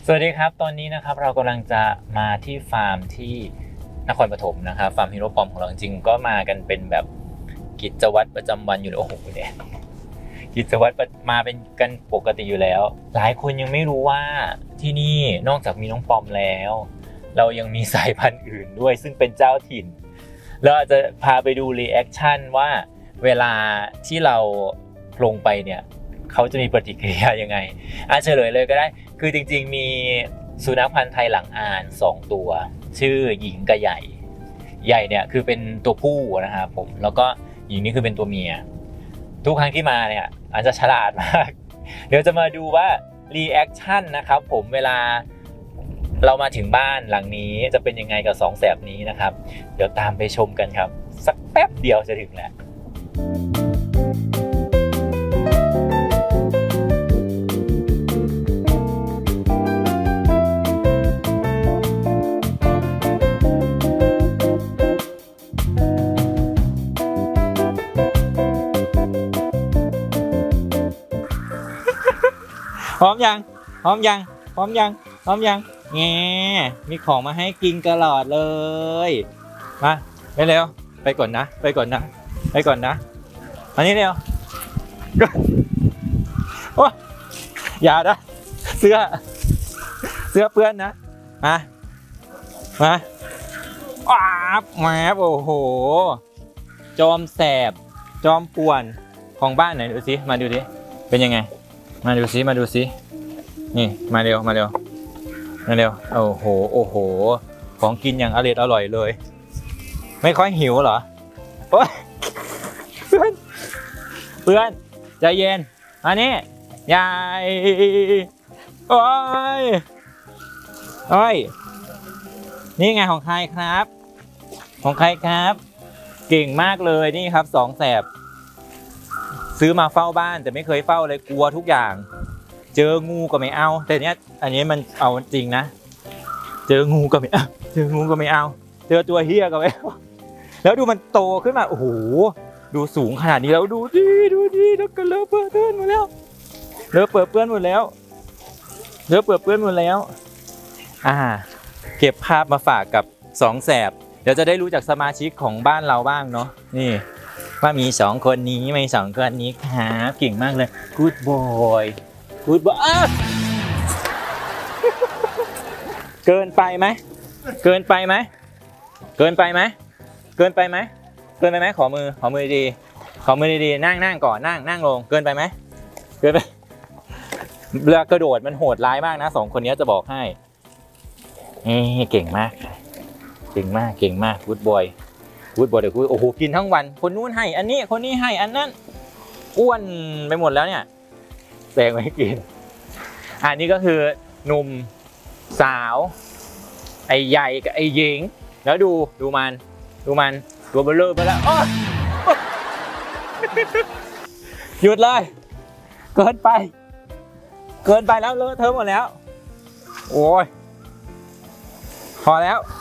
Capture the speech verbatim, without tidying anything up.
สวัสดีครับตอนนี้นะครับเรากำลังจะมาที่ฟาร์มที่นครปฐมนะครับฟาร์มฮีโร่ปอมของเราจริงก็มากันเป็นแบบกิจวัตรประจำวันอยู่แล้วโอ้โหเนี่ยกิจวัตรมาเป็นกันปกติอยู่แล้วหลายคนยังไม่รู้ว่าที่นี่นอกจากมีน้องปอมแล้วเรายังมีสายพันธุ์อื่นด้วยซึ่งเป็นเจ้าถิ่นเราจะพาไปดูรีแอคชั่นว่าเวลาที่เราลงไปเนี่ยเขาจะมีปฏิกิริยายังไงอ่ะเฉลยเลยก็ได้คือจริงๆมีสุนัขพันธ์ไทยหลังอ่านสองตัวชื่อหญิงกับใหญ่ใหญ่เนี่ยคือเป็นตัวผู้นะครับผมแล้วก็หญิงนี่คือเป็นตัวเมียทุกครั้งที่มาเนี่ยอาจจะฉลาดมากเดี๋ยวจะมาดูว่ารีแอคชั่นนะครับผมเวลาเรามาถึงบ้านหลังนี้จะเป็นยังไงกับสองแสบนี้นะครับเดี๋ยวตามไปชมกันครับสักแป๊บเดียวจะถึงแล้วพร้อมยังพร้อมยังพร้อมยังพร้อมยังแง่มีของมาให้กินตลอดเลยมาไปเร็วไปก่อนนะไปก่อนนะไปก่อนนะอันนี้เร็วโอ้อย่านะเสื้อเสื้อเปื้อนนะมามาว้าบแหมโอ้โหจอมแสบจอมป่วนของบ้านไหนดูสิมาดูดิเป็นยังไงมาดูซิมาดูซินี่มาเร็วมาเร็วมาเร็วโอ้โหโอ้โหของกินอย่างอร่อยอร่อยเลยไม่ค่อยหิวเหรอโอ๊ยเพื่อนเพื่อนใจเย็นอันนี้ยายโอ้ยโอ้ยนี่ไงของใครครับของใครครับเก่งมากเลยนี่ครับสองแสบซื้อมาเฝ้าบ้านแต่ไม่เคยเฝ้าเลยกลัวทุกอย่างเจองูก็ไม่เอาแต่เนี้ยอันนี้มันเอาจริงนะเจองูก็ไม่เอาเจองูก็ไม่เอาเจอตัวเฮี้ยก็ไม่เอาแล้วดูมันโตขึ้นมาโอ้โหดูสูงขนาดนี้แล้วดูดิดูดิแล้วก็เลอะเปื้อนหมดแล้วเลอะเปื้อนเปื้อนหมดแล้วเลอะเปื้อนเปื้อนหมดแล้วอ่าเก็บภาพมาฝากกับสองแสบเดี๋ยวจะได้รู้จักสมาชิกของบ้านเราบ้างเนาะนี่ว่ามีสองคนนี้ไม่สองคนนี้ครับเก่งมากเลย Good boy Good boy เกินไปไหมเกินไปไหมเกินไปไหมเกินไปไหมเกินไปไหมขอมือขอมือดีขอมือดีๆนั่งนั่งก่อนนั่งนั่งลงเกินไปไหมเกินไปเวลากระโดดมันโหดร้ายมากนะสองคนนี้จะบอกให้นี่เก่งมากเก่งมากเก่งมาก Good boyพูดบ่อยเดี๋ยวพูดโอ้โหกินทั้งวันคนนู้นให้อันนี้คนนี้ให้อันนั้นอ้วนไปหมดแล้วเนี่ยแบ่งไว้กินอันนี้ก็คือหนุ่มสาวไอ้ใหญ่กับไอ้หญิงแล้วดูดูมันดูมันตัวเบลอไปแล้วหยุดเลยเกินไปเกินไปแล้วเลอะเทอะหมดแล้วโอ้ยพอแล้ว